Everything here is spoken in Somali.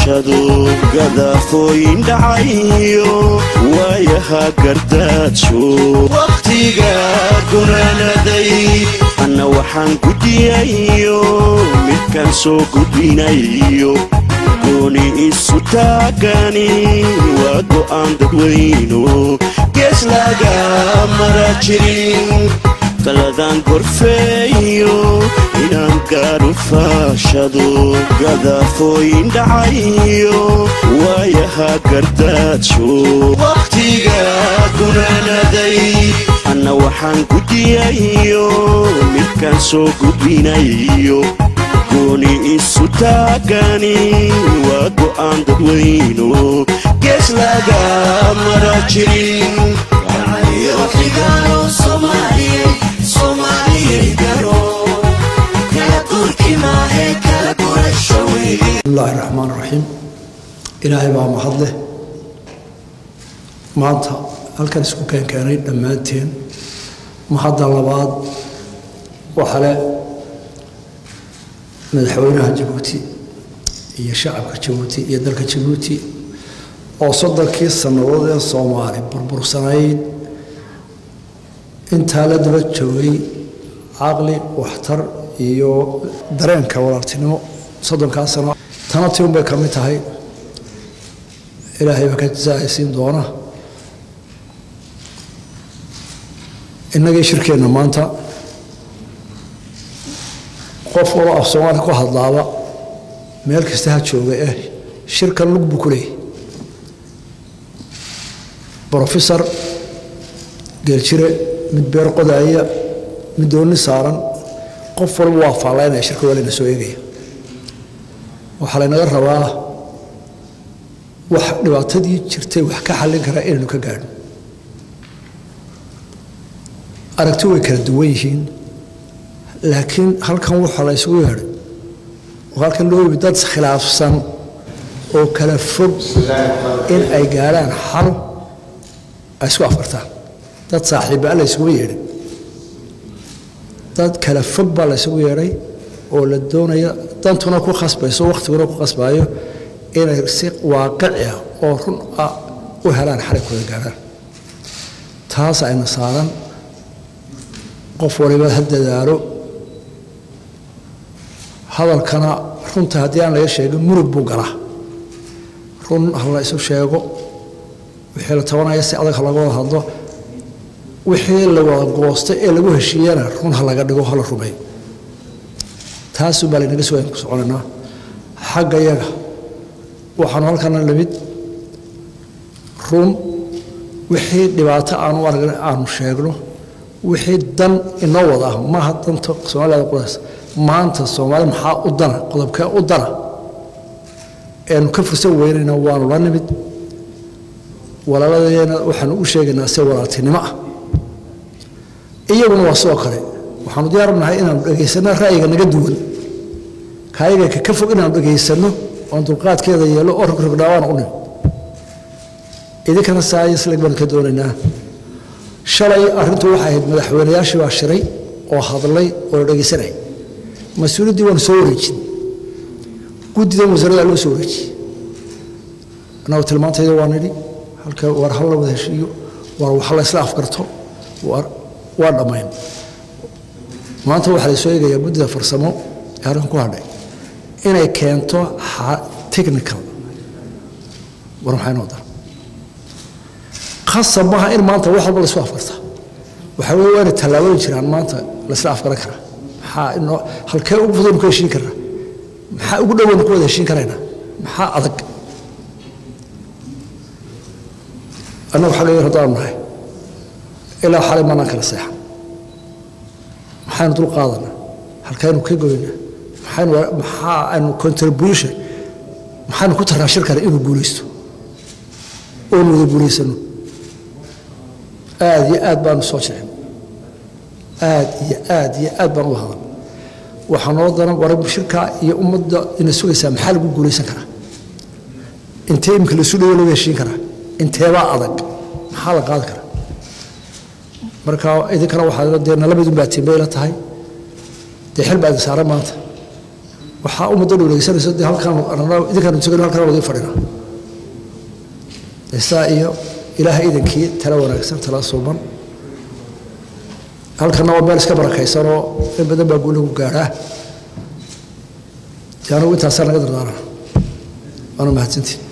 فاشدو قذافوين دعيو وياها قرداتشو وقتي قاقنا ندي أنا وحان قديايو مكان سو قدينايو كوني إسو تاقاني وقوان ددوينو كيس لاقا مراجرين تلدان قرفيو إنان قارو فاشدو قذافوين دعيو وياها قرداتشو وقتي قاقنا ندي أنا وحان قديايو مكان سو قدينايو كوني إسو تاقاني وقوان ددوينو كيس لاقا مراجرين روحي قالوا صومالي قالوا كلا تركي ما هيك كلا كل الشوي. بسم الله الرحمن الرحيم. إلهي بقى محضله معناتها هل كان اسمه كانين دمانتين محضر لبعض وحلاء مدحوينها جيبوتي هي شعب جيبوتي هي دلك جيبوتي وصدر كيس سنوات الصومالي بربر سنين انت لا دبت جوي عقلي واحتر iyo dareenka walaaltinimo soddonka sano tanatium bay kamid tahay ilaahay ka jaayisiin doona inagii shirkeena maanta qof oo af Soomaali ku hadlaaba meel kasta ha jooga shirkan lug buu ku leeyahay professor geelchire mid beer qodaya mid dooni saaran qof walba waa faalayna shirka waliina soo eegaya waxa la naga rabaa wax dhibaatadii jirtay wax ka xallin kara inuu ka gaadho aragti way kala duwan yihiin laakiin halkan waxa la isugu yeedhay halkan loo yimid dad khilaafsan oo kala fog in ay gaaraan xal ay isku afartaan dad saaxiibo la isugu yeedhay dad kala fog baa la isugu yeedhay oo la doonayo dantuna ku khasbayso waqtiguna ku khasbayo inay si waaqici ah oo run ah u helaan xarakooda gaaraan taas ayna saaran qof waliba hadadaaro hadalkana runta haddii aan laga sheegin murug buu galaa run la isu sheego wixii la tabanaya si adag laga wada hadlo wixii la wada goostay ee lagu heshiiyana run laga dhigo hal rumay taas baa la naga soo soconaa xagga yaga waxaan halkan lamid run wixii dhibaato aan u aragna aan sheegno wixii dan inoo wada ma hadanta Soomaaliya qoys maanta Soomaaliya maxaa u dana qodobka u dana ee ka fursan weynayna waan la nimid walaaladayna waxaan u sheegaynaa si walaaltinimo ah iyaguna waa soo kale waxaan diyaarnahay inaan dhageysano ra'yiga naga duwan kaayaga ka fog inaan dhageysano oo dulqaadkeeda yeelo oo rogrogdawaan u nim idinkana saayis lagban ka doonaynaa shalay arrintu waxay ahayd madaxweynayaashii waa shiray oo hadlay oo dhageysanay mas'uuliyadii waan soo wareejin guddida wasaaradda loo soo wareejiyay anaa tilmaantayda waan nidhi halka war hal la wada heshiiyo war wax la isla afkarto waa dhamayn maanta waxa la soo eegayaa guddida farsamo ee arrin ku hadhay inay keento technical war maxay noqdaan khasab maaha in maanta wax walba la soo afkarta waxa weeye waa tallaabooyin jiraan maanta la isla afkaran kara maxaa inoo halkee ugu fudud ku heshiin karaa maxaa ugu dhow ku wada heshiin karaynaa maxaa adag أنا وحلاي رضام معي إلى حالي ما نكر الصحة محن طول قاضنا هل كانوا كيقولنا محن إنه contribution محن كتر الشركة إنه بوليسو إنه بوليس إنه آد بان الصوت آد بان وهذا وحنوضنا ورب الشركة يا أمد إن السوق يسمح حال بوليس كره أنت يمكن السوق ولا يشين كره inteeba adag maxaa la qaad kara marka idinkana waxa la deena labadu baatiin bay la tahay xil baad saaran maanta waxaa ummadda dhowreysanaysa dee halkaan idinkaan sugan halkaan wadi fadhina isaa iyo ilaahay idankii tala wanaagsan tala suuban halkana waa meel iska barakaysanoo in badan baa guulagu gaadhaa dee anugu intaasaa naga dardaarana waana mahadsantii